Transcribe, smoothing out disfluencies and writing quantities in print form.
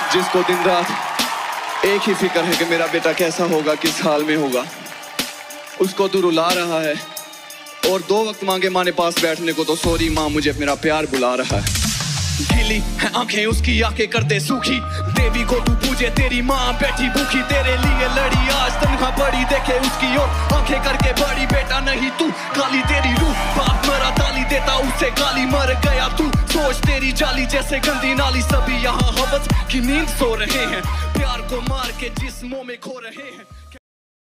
जिसको दिन रात एक ही फिक्र है कि मेरा बेटा कैसा होगा, किस हाल में होगा, उसको तू रुला रहा है। और 2 वक्त मांगे माँ ने पास बैठने को तो सॉरी माँ मुझे मेरा प्यार बुला रहा है। गीली है आंखें उसकी, आंखें कर दे सूखी, देवी को तू पूजे तेरी माँ बैठी भूखी, तेरे लिए लड़ी आज तन्हा पड़ी, देखे उसकी और आंखें करके बड़ी, बेटा नहीं तू काली तेरी रूह, बाप मरा ताली देता उससे गाली, मर गया तू सोच तेरी जाली जैसे गंदी नाली, सभी यहाँ हवस की नींद सो रहे हैं, प्यार को मार के जिस्मों में खो रहे हैं।